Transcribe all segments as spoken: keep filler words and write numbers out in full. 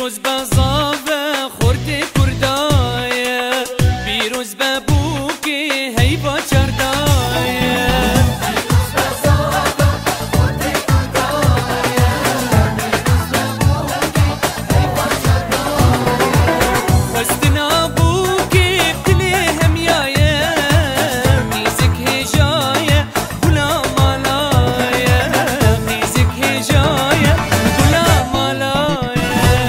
پیروز بزاوه خورد کردایه پیروز ببو که هی با چردایه پیروز بزاوه خورد کردایه پیروز ببو که هی با چردایه خستنا بو که دلی همیایه میزک هجایه بلا مالایه میزک هجایه بلا مالایه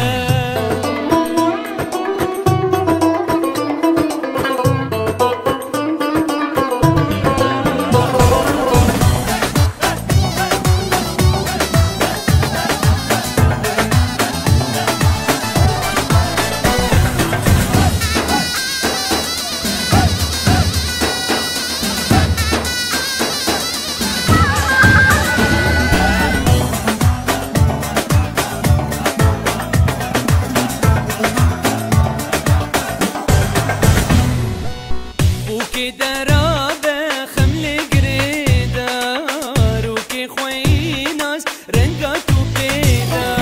وكي درابة خمل قريدة روكي خويناس رنقات وبيدا